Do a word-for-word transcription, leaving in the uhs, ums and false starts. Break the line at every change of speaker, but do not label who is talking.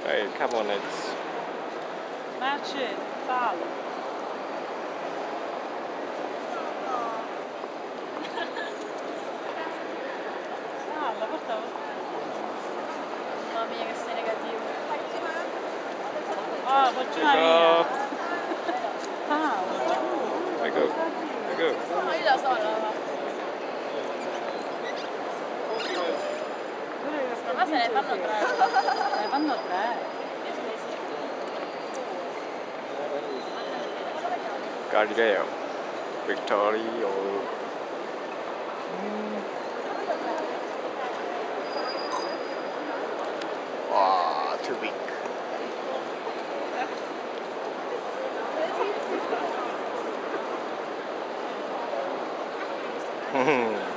Hey, come on, it's...
Marci, fallo. Fallo, porta.
Mamma mia che sei negativo.
Ah, faccio una mia. Fallo.
There you go. There you go.
No, io la so, la ma se ne fanno tre.
Se ne fanno tre.
Galileo. Vittorio. Wow, too big. Hmm.